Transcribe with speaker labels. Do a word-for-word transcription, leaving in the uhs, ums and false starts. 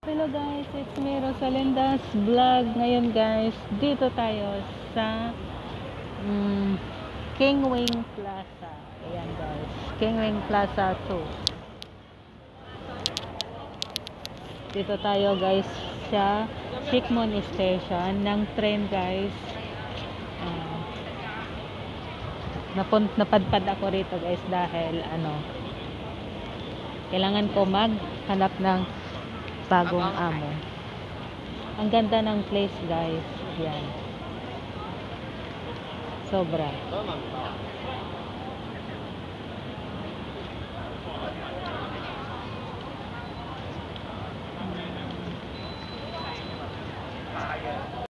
Speaker 1: Hello guys, it's me Rosalinda's vlog. Ngayon guys, dito tayo sa mm, King Wing Plaza. Ayan guys, King Wing Plaza two. Dito tayo guys sa Shikmon Station ng train guys. Uh, napunt napadpad ako rito guys dahil ano, kailangan ko maghanap ng bagong amo. Ang ganda ng place guys. Yan. Sobra.